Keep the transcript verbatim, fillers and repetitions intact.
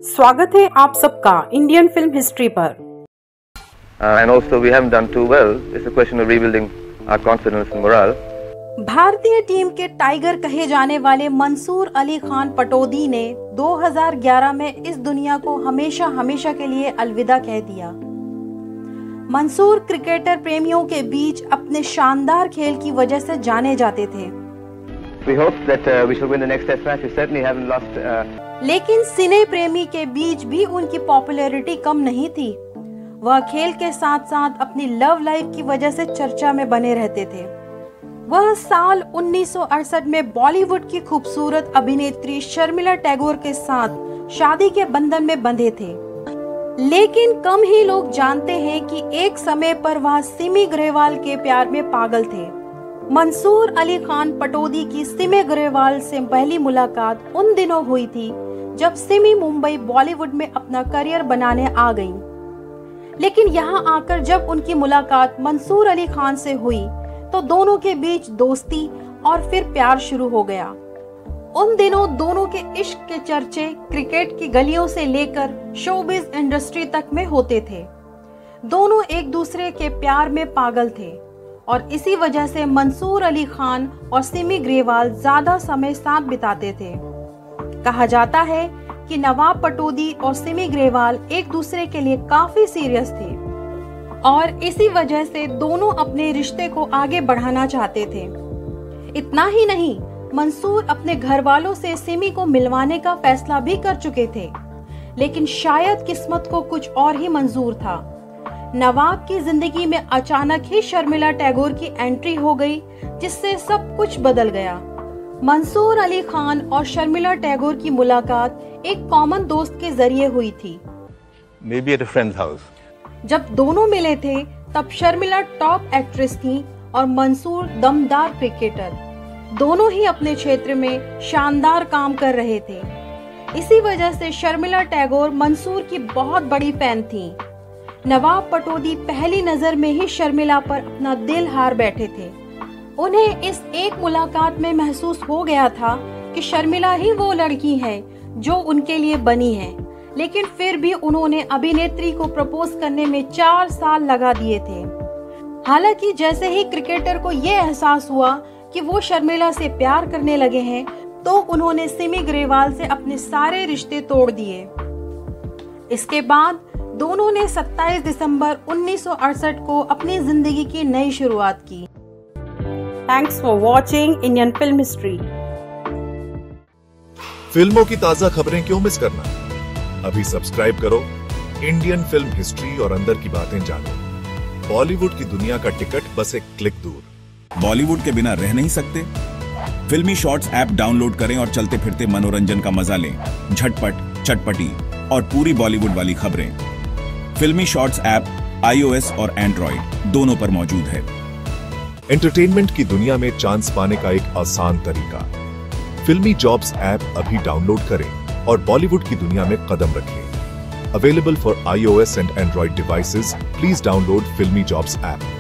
स्वागत है आप सबका इंडियन फिल्म हिस्ट्री पर। Uh, and also we haven't done too well. It's a question of rebuilding our confidence and morale. भारतीय team के टाइगर कहे जाने वाले मंसूर अली खान पटौदी ने दो हज़ार ग्यारह में इस दुनिया को हमेशा हमेशा के लिए अलविदा कह दिया। मंसूर क्रिकेटर प्रेमियों के बीच अपने शानदार खेल की वजह से जाने जाते थे। We hope that uh, we shall win the next test match. We certainly haven't lost. Uh... लेकिन सिने प्रेमी के बीच भी उनकी पॉपुलैरिटी कम नहीं थी। वह खेल के साथ साथ अपनी लव लाइफ की वजह से चर्चा में बने रहते थे। वह साल उन्नीस सौ अड़सठ में बॉलीवुड की खूबसूरत अभिनेत्री शर्मिला टैगोर के साथ शादी के बंधन में बंधे थे। लेकिन कम ही लोग जानते हैं कि एक समय पर वह सिमी ग्रेवाल के प्यार में पागल थे। मंसूर अली खान पटौदी की सिमी ग्रेवाल से पहली मुलाकात उन दिनों हुई थी जब सिमी मुंबई बॉलीवुड में अपना करियर बनाने आ गईं। लेकिन यहाँ आकर जब उनकी मुलाकात मंसूर अली खान से हुई तो दोनों के बीच दोस्ती और फिर प्यार शुरू हो गया। उन दिनों दोनों के इश्क के चर्चे क्रिकेट की गलियों से लेकर शोबिज इंडस्ट्री तक में होते थे। दोनों एक दूसरे के प्यार में पागल थे और इसी वजह से मंसूर अली खान और सिमी ग्रेवाल ज्यादा समय साथ बिताते थे। कहा जाता है कि नवाब पटौदी और सिमी ग्रेवाल एक दूसरे के लिए काफी सीरियस थे और इसी वजह से दोनों अपने रिश्ते को आगे बढ़ाना चाहते थे। इतना ही नहीं, मंसूर अपने घर वालों से सिमी को मिलवाने का फैसला भी कर चुके थे, लेकिन शायद किस्मत को कुछ और ही मंजूर था। नवाब की जिंदगी में अचानक ही शर्मिला टैगोर की एंट्री हो गई, जिससे सब कुछ बदल गया। मंसूर अली खान और शर्मिला टैगोर की मुलाकात एक कॉमन दोस्त के जरिए हुई थी। Maybe at a friend's house. जब दोनों मिले थे तब शर्मिला टॉप एक्ट्रेस थी और मंसूर दमदार क्रिकेटर। दोनों ही अपने क्षेत्र में शानदार काम कर रहे थे। इसी वजह से शर्मिला टैगोर मंसूर की बहुत बड़ी फैन थी। नवाब पटौदी पहली नजर में ही शर्मिला पर अपना दिल हार बैठे थे। उन्हें इस एक मुलाकात में महसूस हो गया था कि शर्मिला ही वो लड़की है जो उनके लिए बनी है, लेकिन फिर भी उन्होंने अभिनेत्री को प्रपोज करने में चार साल लगा दिए थे। हालांकि जैसे ही क्रिकेटर को ये एहसास हुआ कि वो शर्मिला से प्यार करने लगे हैं, तो उन्होंने सिमी ग्रेवाल से अपने सारे रिश्ते तोड़ दिए। इसके बाद दोनों ने सत्ताईस दिसंबर उन्नीस सौ अड़सठ को अपनी जिंदगी की नई शुरुआत की। Thanks for watching Indian film history. फिल्मों की ताजा खबरें क्यों मिस करना? अभी सब्सक्राइब करो इंडियन फिल्म हिस्ट्री और अंदर की बातें जानो। बॉलीवुड की दुनिया का टिकट बस एक क्लिक दूर। बॉलीवुड के बिना रह नहीं सकते? फिल्मी शॉर्ट्स ऐप डाउनलोड करें और चलते फिरते मनोरंजन का मजा लें। झटपट, चटपटी और पूरी बॉलीवुड वाली खबरें फिल्मी शॉर्ट्स ऐप आईओएस और एंड्रॉइड दोनों पर मौजूद है। एंटरटेनमेंट की दुनिया में चांस पाने का एक आसान तरीका। फिल्मी जॉब्स ऐप अभी डाउनलोड करें और बॉलीवुड की दुनिया में कदम रखें। Available for iOS and Android devices, please download Filmy jobs app.